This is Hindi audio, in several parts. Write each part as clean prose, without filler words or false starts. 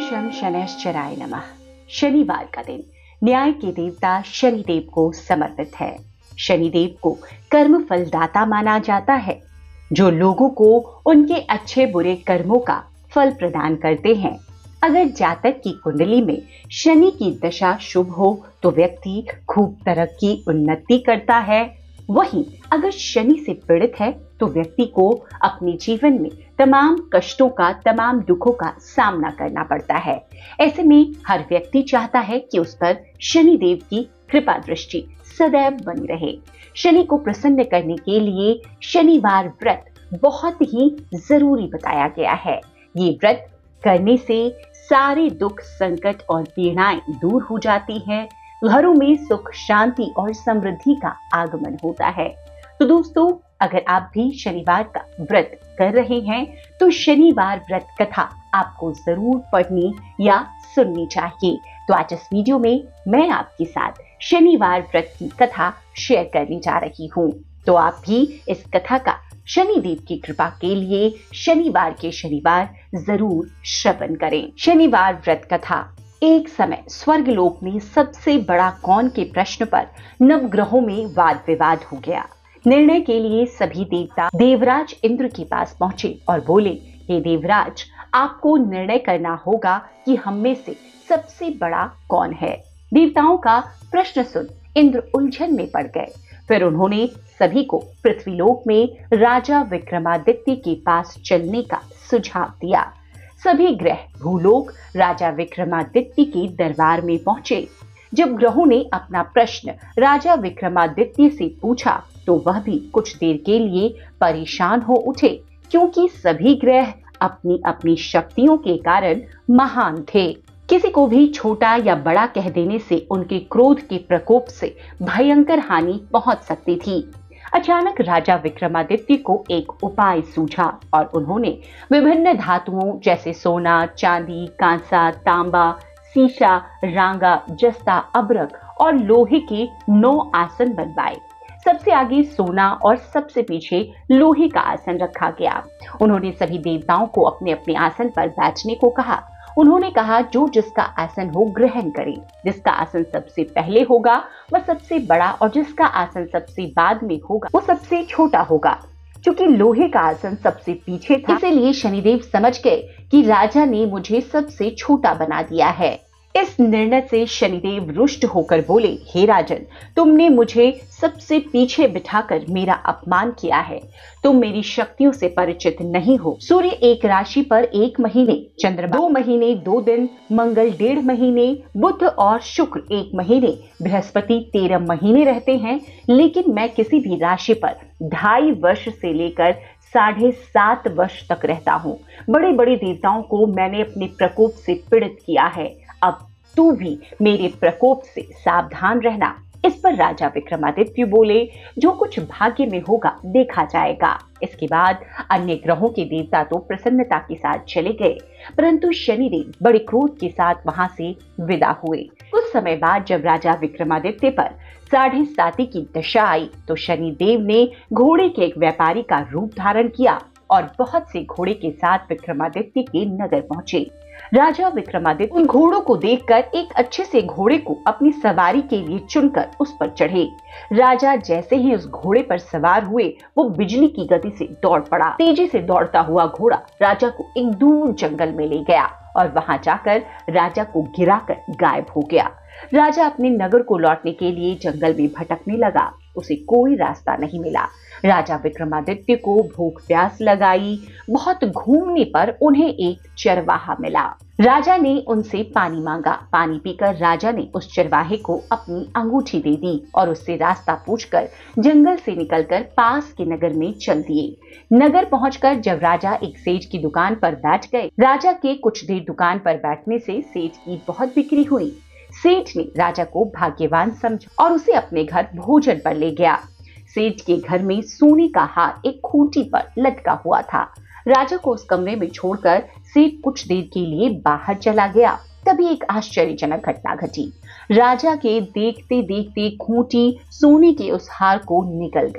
शं शनैश्चराय नमः। शनिवार का दिन न्याय के देवता शनिदेव को समर्पित है। शनिदेव को कर्म फलदाता माना जाता है, जो लोगों को उनके अच्छे बुरे कर्मों का फल प्रदान करते हैं। अगर जातक की कुंडली में शनि की दशा शुभ हो तो व्यक्ति खूब तरक्की उन्नति करता है। वहीं अगर शनि से पीड़ित है तो व्यक्ति को अपने जीवन में तमाम कष्टों का, तमाम दुखों का सामना करना पड़ता है। ऐसे में हर व्यक्ति चाहता है कि उस पर शनिदेव की कृपा दृष्टि सदैव बनी रहे। शनि को प्रसन्न करने के लिए शनिवार व्रत बहुत ही जरूरी बताया गया है। ये व्रत करने से सारे दुख, संकट और पीड़ाएं दूर हो जाती हैं। घरों में सुख, शांति और समृद्धि का आगमन होता है। तो दोस्तों, अगर आप भी शनिवार का व्रत कर रहे हैं तो शनिवार व्रत कथा आपको जरूर पढ़नी या सुननी चाहिए। तो आज इस वीडियो में मैं आपके साथ शनिवार व्रत की कथा शेयर करने जा रही हूँ। तो आप भी इस कथा का शनिदेव की कृपा के लिए शनिवार के शनिवार जरूर श्रवण करें। शनिवार व्रत कथा। एक समय स्वर्गलोक में सबसे बड़ा कौन के प्रश्न पर नवग्रहों में वाद विवाद हो गया। निर्णय के लिए सभी देवता देवराज इंद्र के पास पहुंचे और बोले, हे देवराज, आपको निर्णय करना होगा कि हम में से सबसे बड़ा कौन है। देवताओं का प्रश्न सुन इंद्र उलझन में पड़ गए। फिर उन्होंने सभी को पृथ्वीलोक में राजा विक्रमादित्य के पास चलने का सुझाव दिया। सभी ग्रह भूलोक राजा विक्रमादित्य के दरबार में पहुंचे। जब ग्रहों ने अपना प्रश्न राजा विक्रमादित्य से पूछा तो वह भी कुछ देर के लिए परेशान हो उठे, क्योंकि सभी ग्रह अपनी अपनी शक्तियों के कारण महान थे। किसी को भी छोटा या बड़ा कह देने से उनके क्रोध के प्रकोप से भयंकर हानि पहुंच सकती थी। अचानक राजा विक्रमादित्य को एक उपाय सूझा और उन्होंने विभिन्न धातुओं जैसे सोना, चांदी, कांसा, तांबा, सीसा, रांगा, जस्ता, अबरक और लोहे के 9 आसन बनवाए। सबसे आगे सोना और सबसे पीछे लोहे का आसन रखा गया। उन्होंने सभी देवताओं को अपने अपने आसन पर बैठने को कहा। उन्होंने कहा, जो जिसका आसन हो ग्रहण करे। जिसका आसन सबसे पहले होगा वह सबसे बड़ा और जिसका आसन सबसे बाद में होगा वो सबसे छोटा होगा। क्योंकि लोहे का आसन सबसे पीछे था, इसलिए शनिदेव समझ गए कि राजा ने मुझे सबसे छोटा बना दिया है। इस निर्णय से शनिदेव रुष्ट होकर बोले, हे राजन, तुमने मुझे सबसे पीछे बिठाकर मेरा अपमान किया है। तुम मेरी शक्तियों से परिचित नहीं हो। सूर्य एक राशि पर 1 महीने, चंद्रमा 2 महीने 2 दिन, मंगल 1.5 महीने, बुध और शुक्र 1 महीने, बृहस्पति 13 महीने रहते हैं। लेकिन मैं किसी भी राशि पर 2.5 वर्ष से लेकर 7.5 वर्ष तक रहता हूँ। बड़े बड़े देवताओं को मैंने अपने प्रकोप से पीड़ित किया है। अब तू भी मेरे प्रकोप से सावधान रहना। इस पर राजा विक्रमादित्य बोले, जो कुछ भाग्य में होगा देखा जाएगा। इसके बाद अन्य ग्रहों के देवता तो प्रसन्नता के साथ चले गए, परंतु शनिदेव बड़े क्रोध के साथ वहां से विदा हुए। कुछ समय बाद जब राजा विक्रमादित्य पर 7.5 की दशा आई तो शनिदेव ने घोड़े के एक व्यापारी का रूप धारण किया और बहुत से घोड़े के साथ विक्रमादित्य के नगर पहुंचे। राजा विक्रमादित्य उन घोड़ों को देखकर एक अच्छे से घोड़े को अपनी सवारी के लिए चुनकर उस पर चढ़े। राजा जैसे ही उस घोड़े पर सवार हुए वो बिजली की गति से दौड़ पड़ा। तेजी से दौड़ता हुआ घोड़ा राजा को एक दूर जंगल में ले गया और वहां जाकर राजा को गिराकर गायब हो गया। राजा अपने नगर को लौटने के लिए जंगल में भटकने लगा। उसे कोई रास्ता नहीं मिला। राजा विक्रमादित्य को भूख प्यास लगाई। बहुत घूमने पर उन्हें एक चरवाहा मिला। राजा ने उनसे पानी मांगा। पानी पीकर राजा ने उस चरवाहे को अपनी अंगूठी दे दी और उससे रास्ता पूछकर जंगल से निकलकर पास के नगर में चल दिए। नगर पहुंचकर जब राजा एक सेठ की दुकान पर बैठ गए, राजा के कुछ देर दुकान पर बैठने से सेठ की बहुत बिक्री हुई। सेठ ने राजा को भाग्यवान समझा और उसे अपने घर भोजन पर ले गया। सेठ के घर में सोने का हार एक खूंटी पर लटका हुआ था। राजा को उस कमरे में छोड़कर सेठ कुछ देर के लिए बाहर चला गया। तभी एक आश्चर्यजनक घटना घटी। राजा के देखते देखते खूंटी सोने के उस हार को निकल गई।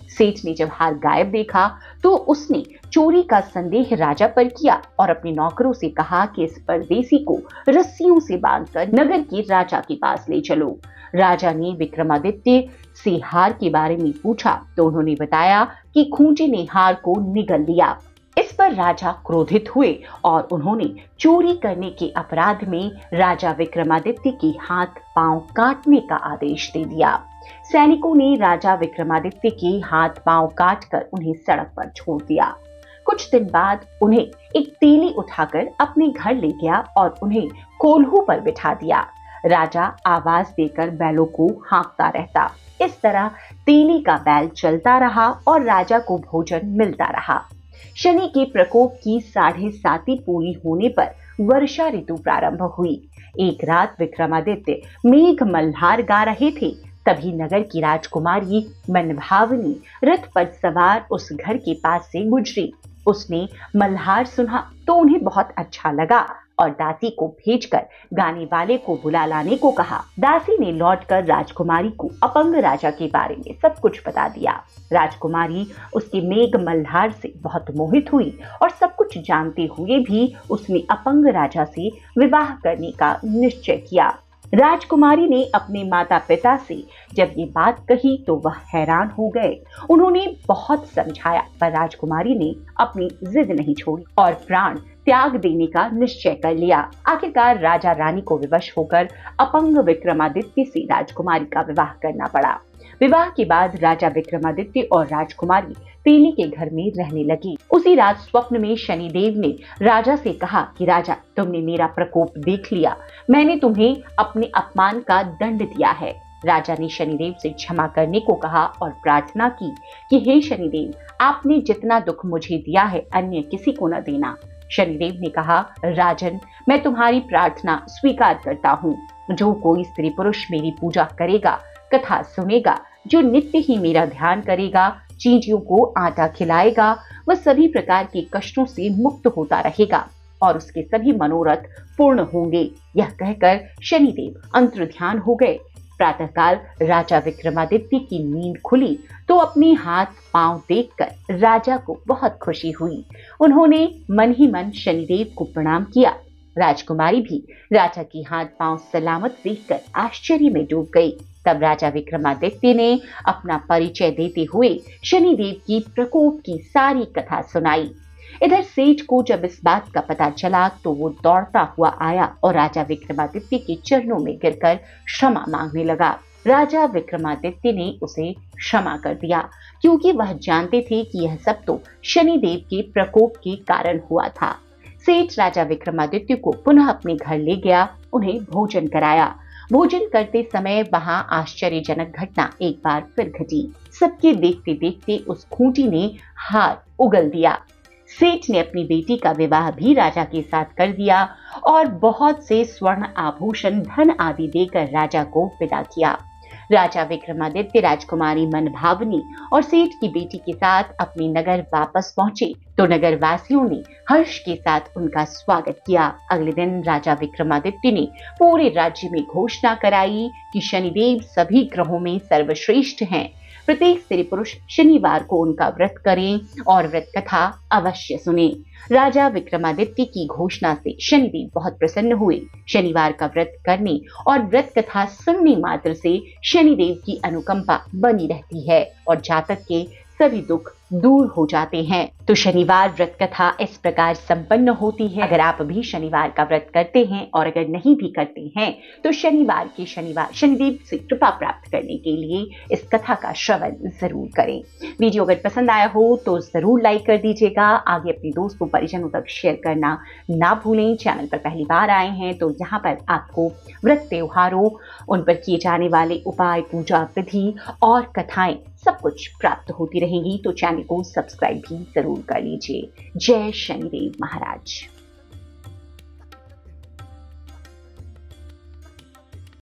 सेठ ने जब हार गायब देखा तो उसने चोरी का संदेह राजा पर किया और अपने नौकरों से कहा कि इस परदेसी को रस्सियों से बांधकर नगर के राजा के पास ले चलो। राजा ने विक्रमादित्य से हार के बारे में पूछा तो उन्होंने बताया कि खूंटी ने हार को निगल लिया। इस पर राजा क्रोधित हुए और उन्होंने चोरी करने के अपराध में राजा विक्रमादित्य के हाथ पांव काटने का आदेश दे दिया। सैनिकों ने राजा विक्रमादित्य के हाथ पांव काटकर उन्हें सड़क पर छोड़ दिया। कुछ दिन बाद उन्हें एक तेली उठाकर अपने घर ले गया और उन्हें कोल्हू पर बिठा दिया। राजा आवाज देकर बैलों को हाँकता रहता। इस तरह तेली का बैल चलता रहा और राजा को भोजन मिलता रहा। शनि के प्रकोप की 7.5 पूरी होने पर वर्षा ऋतु प्रारंभ हुई। एक रात विक्रमादित्य मेघ मल्हार गा रहे थे, तभी नगर की राजकुमारी मनभावनी रथ पर सवार उस घर के पास से गुजरी। उसने मल्हार सुना तो उन्हें बहुत अच्छा लगा और दासी को भेजकर गाने वाले को बुला लाने को कहा। दासी ने लौटकर राजकुमारी को अपंग राजा के बारे में सब कुछ बता दिया। राजकुमारी उसके मेघ मल्हार से बहुत मोहित हुई और सब कुछ जानते हुए भी उसने अपंग राजा से विवाह करने का निश्चय किया। राजकुमारी ने अपने माता पिता से जब ये बात कही तो वह हैरान हो गए। उन्होंने बहुत समझाया पर राजकुमारी ने अपनी जिद नहीं छोड़ी और प्राण त्याग देने का निश्चय कर लिया। आखिरकार राजा रानी को विवश होकर अपंग विक्रमादित्य से राजकुमारी का विवाह करना पड़ा। विवाह के बाद राजा विक्रमादित्य और राजकुमारी तेली के घर में रहने लगी। उसी रात स्वप्न में शनिदेव ने राजा से कहा कि राजा, तुमने मेरा प्रकोप देख लिया, मैंने तुम्हें अपने अपमान का दंड दिया है। राजा ने शनिदेव से क्षमा करने को कहा और प्रार्थना की कि हे शनिदेव, आपने जितना दुख मुझे दिया है अन्य किसी को न देना। शनिदेव ने कहा, राजन, मैं तुम्हारी प्रार्थना स्वीकार करता हूँ। जो कोई स्त्री पुरुष मेरी पूजा करेगा, कथा सुनेगा, जो नित्य ही मेरा ध्यान करेगा, चींटियों को आटा खिलाएगा, वह सभी प्रकार के कष्टों से मुक्त होता रहेगा और उसके सभी मनोरथ पूर्ण होंगे। यह कहकर शनिदेव अंतर्ध्यान हो गए। प्रातःकाल राजा विक्रमादित्य की नींद खुली तो अपने हाथ पांव देखकर राजा को बहुत खुशी हुई। उन्होंने मन ही मन शनिदेव को प्रणाम किया। राजकुमारी भी राजा की हाथ पांव सलामत देखकर आश्चर्य में डूब गई। तब राजा विक्रमादित्य ने अपना परिचय देते हुए शनिदेव की प्रकोप की सारी कथा सुनाई। इधर सेठ को जब इस बात का पता चला तो वो दौड़ता हुआ आया और राजा विक्रमादित्य के चरणों में गिरकर क्षमा मांगने लगा। राजा विक्रमादित्य ने उसे क्षमा कर दिया क्योंकि वह जानते थे कि यह सब तो शनिदेव के प्रकोप के कारण हुआ था। सेठ राजा विक्रमादित्य को पुनः अपने घर ले गया, उन्हें भोजन कराया। भोजन करते समय वहां आश्चर्यजनक घटना एक बार फिर घटी। सबके देखते देखते उस खूंटी ने हार उगल दिया। सेठ ने अपनी बेटी का विवाह भी राजा के साथ कर दिया और बहुत से स्वर्ण आभूषण, धन आदि देकर राजा को विदा किया। राजा विक्रमादित्य राजकुमारी मनभावनी और सेठ की बेटी के साथ अपने नगर वापस पहुंचे तो नगर वासियों ने हर्ष के साथ उनका स्वागत किया। अगले दिन राजा विक्रमादित्य ने पूरे राज्य में घोषणा कराई कि शनिदेव सभी ग्रहों में सर्वश्रेष्ठ हैं। प्रत्येक स्त्री पुरुष शनिवार को उनका व्रत करें और व्रत कथा अवश्य सुने। राजा विक्रमादित्य की घोषणा से शनिदेव बहुत प्रसन्न हुए। शनिवार का व्रत करने और व्रत कथा सुनने मात्र से शनिदेव की अनुकंपा बनी रहती है और जातक के सभी दुख दूर हो जाते हैं। तो शनिवार व्रत कथा इस प्रकार संपन्न होती है। अगर आप भी शनिवार का व्रत करते हैं और अगर नहीं भी करते हैं तो शनिवार के शनिवार शनिदेव से कृपा प्राप्त करने के लिए इस कथा का श्रवण जरूर करें। वीडियो अगर पसंद आया हो तो जरूर लाइक कर दीजिएगा। आगे अपने दोस्तों परिजनों तक शेयर करना ना भूलें। चैनल पर पहली बार आए हैं तो यहाँ पर आपको व्रत त्योहारों, उन पर किए जाने वाले उपाय, पूजा विधि और कथाएं सब कुछ प्राप्त होती रहेंगी। तो चैनल को सब्सक्राइब भी जरूर कर लीजिए। जय शनिदेव महाराज।